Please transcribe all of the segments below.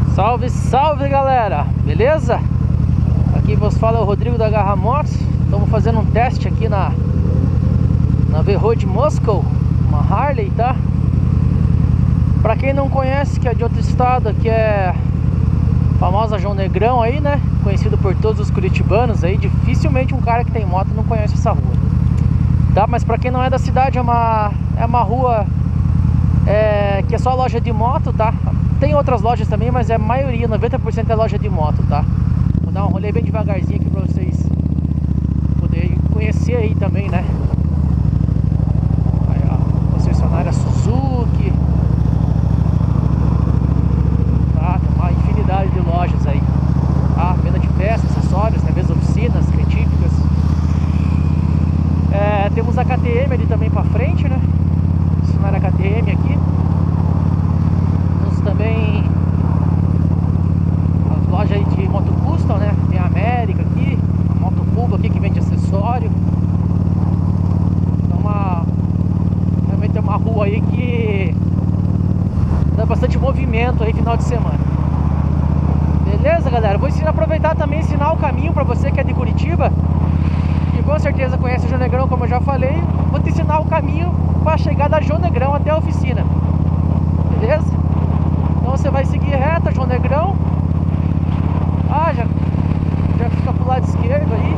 Salve, salve galera, beleza? Aqui vos fala é o Rodrigo da Garra Motos. Estamos fazendo um teste aqui na V-Road Moscow, uma Harley, tá? Pra quem não conhece, que é de outro estado, que é a famosa João Negrão aí, né? Conhecido por todos os curitibanos aí. Dificilmente um cara que tem moto não conhece essa rua, tá? Mas pra quem não é da cidade, é uma rua que é só loja de moto, tá? Tem outras lojas também, mas a maioria, 90% é loja de moto, tá? Vou dar um rolê bem devagarzinho aqui pra vocês poderem conhecer aí também, né? Aí, ó, concessionária Suzuki. Tá? Tem uma infinidade de lojas aí, tá? Venda de peças, acessórios, né? Mesmo oficinas, retíficas. Temos a KTM ali também pra frente, né? Concessionária KTM aqui. Também as lojas aí de moto custom, né? Tem a América aqui, a Moto Cuba aqui que vende acessório. Então realmente é uma rua aí que dá bastante movimento aí final de semana. Beleza, galera? Vou aproveitar também e ensinar o caminho pra você que é de Curitiba, que com certeza conhece o João Negrão, como eu já falei. Vou te ensinar o caminho para chegar da João Negrão até a oficina. Beleza? Então você vai seguir reta, João Negrão. Já fica pro lado esquerdo aí.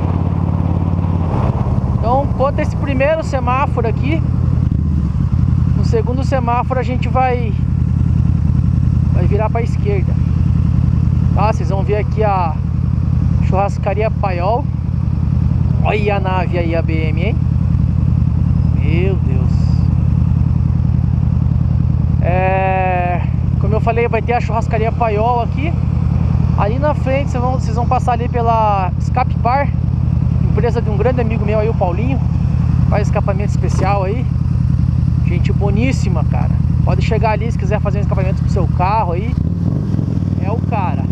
Então, quanto esse primeiro semáforo aqui, no segundo semáforo a gente vai virar pra esquerda. Tá? Vocês vão ver aqui a churrascaria Paiol. Olha a nave aí, a BM, hein? Meu Deus. Como eu falei, vai ter a churrascaria Paiol aqui. Ali na frente vocês vão passar ali pela Escape Par, empresa de um grande amigo meu aí, o Paulinho. Faz escapamento especial aí. Gente boníssima, cara. Pode chegar ali se quiser fazer um escapamento pro seu carro aí. É o cara.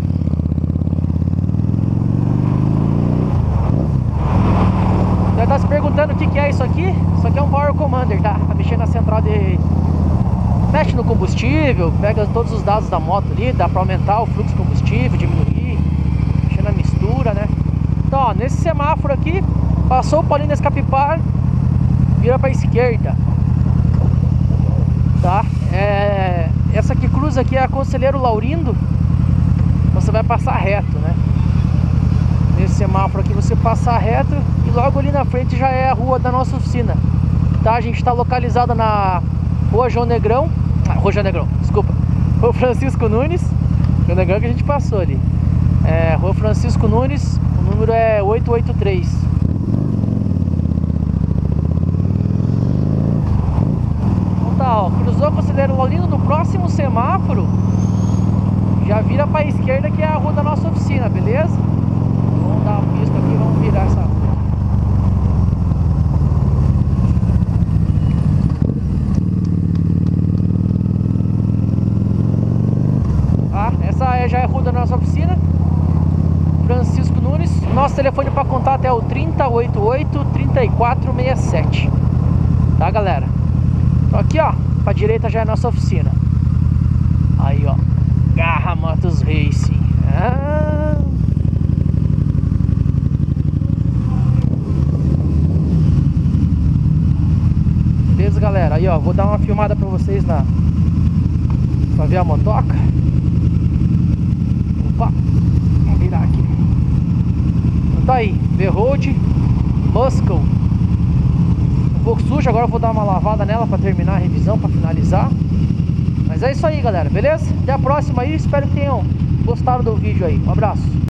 Você tá se perguntando o que é isso aqui? Isso aqui é um Power Commander, tá? Tá mexendo na central de... Mexe no combustível, pega todos os dados da moto ali, dá pra aumentar o fluxo de combustível, diminuir, mexer na mistura, né? Então, ó, nesse semáforo aqui, passou o Paulinho da Escape Par, vira pra esquerda, tá? Essa que cruza aqui é a Conselheiro Laurindo, você vai passar reto, né? Nesse semáforo aqui você passa reto e logo ali na frente já é a rua da nossa oficina, tá? A gente tá localizado na Rua João Negrão, desculpa, Rua Francisco Nunes. João Negrão que a gente passou ali. Rua Francisco Nunes, o número é 883. Então tá, ó, cruzou o Conselheiro Laurindo, no próximo semáforo já vira pra esquerda, que é a rua da nossa oficina, beleza? Vamos dar uma pista aqui, vamos virar essa rua. Essa já é a rua da nossa oficina, Francisco Nunes. Nosso telefone para contato é o 3088-3467. Tá, galera? Então aqui, ó, pra direita já é a nossa oficina. Aí, ó, Garra Motos Racing. Beleza, galera? Aí, ó, vou dar uma filmada pra vocês pra ver a motoca. Vamos virar aqui. Então tá aí, V-Road Moscow. Um pouco suja, agora eu vou dar uma lavada nela pra terminar a revisão, pra finalizar. Mas é isso aí, galera, beleza? Até a próxima aí, espero que tenham gostado do vídeo aí. Um abraço.